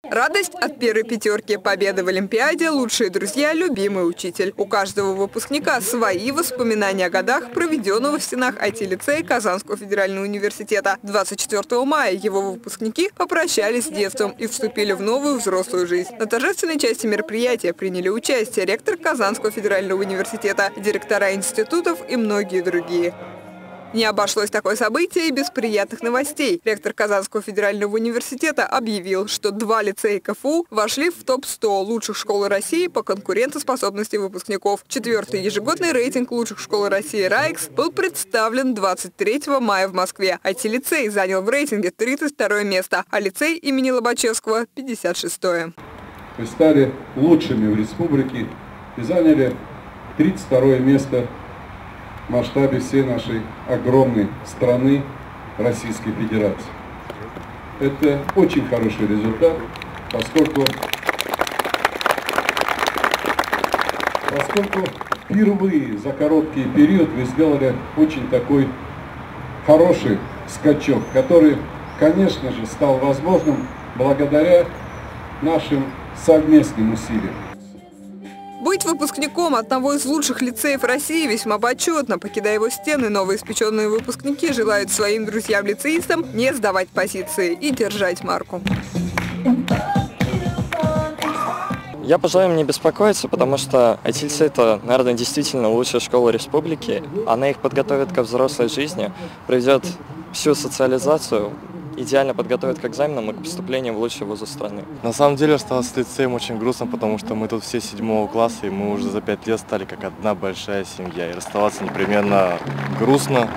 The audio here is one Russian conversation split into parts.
Радость от первой пятерки, победа в Олимпиаде, лучшие друзья, любимый учитель. У каждого выпускника свои воспоминания о годах, проведенного в стенах IT-лицея Казанского федерального университета. 24 мая его выпускники попрощались с детством и вступили в новую взрослую жизнь. На торжественной части мероприятия приняли участие ректор Казанского федерального университета, директора институтов и многие другие. Не обошлось такое событие и без приятных новостей. Ректор Казанского федерального университета объявил, что 2 лицея КФУ вошли в топ-100 лучших школ России по конкурентоспособности выпускников. 4-й ежегодный рейтинг лучших школ России РАИКС был представлен 23 мая в Москве. IT-лицей занял в рейтинге 32 место, а лицей имени Лобачевского – 56-е. Мы стали лучшими в республике и заняли 32 место в масштабе всей нашей огромной страны Российской Федерации. Это очень хороший результат, поскольку впервые за короткий период вы сделали очень такой хороший скачок, который, конечно же, стал возможным благодаря нашим совместным усилиям. Быть выпускником одного из лучших лицеев России весьма почетно. Покидая его стены, новоиспеченные выпускники желают своим друзьям-лицеистам не сдавать позиции и держать марку. Я пожелаю им не беспокоиться, потому что IT-лицей – это, наверное, действительно лучшая школа республики. Она их подготовит ко взрослой жизни, проведет всю социализацию, идеально подготовит к экзаменам и к поступлению в лучшие вузы страны. На самом деле расставаться с лицеем очень грустно, потому что мы тут все 7 класса, и мы уже за 5 лет стали как одна большая семья. И расставаться непременно грустно.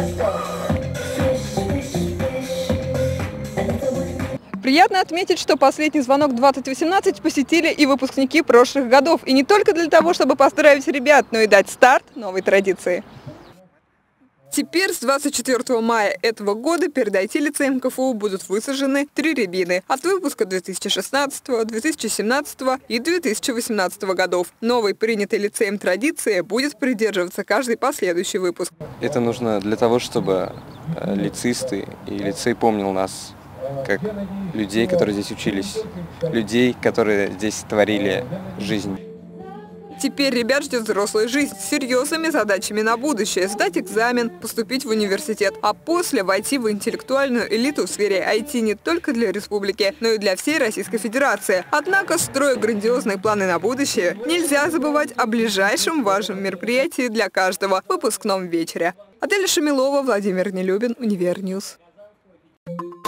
Приятно отметить, что последний звонок 2018 посетили и выпускники прошлых годов. И не только для того, чтобы поздравить ребят, но и дать старт новой традиции. Теперь с 24 мая этого года перед IT-лицеем КФУ будут высажены 3 рябины от выпуска 2016, 2017 и 2018 годов. Новой принятой лицеем традиции будет придерживаться каждый последующий выпуск. Это нужно для того, чтобы лицеисты и лицей помнил нас как людей, которые здесь учились, людей, которые здесь творили жизнь. Теперь ребят ждет взрослая жизнь с серьезными задачами на будущее. Сдать экзамен, поступить в университет, а после войти в интеллектуальную элиту в сфере IT не только для республики, но и для всей Российской Федерации. Однако, строя грандиозные планы на будущее, нельзя забывать о ближайшем важном мероприятии для каждого – выпускном вечере. Аделя Шамилова, Владимир Нелюбин, Универньюз.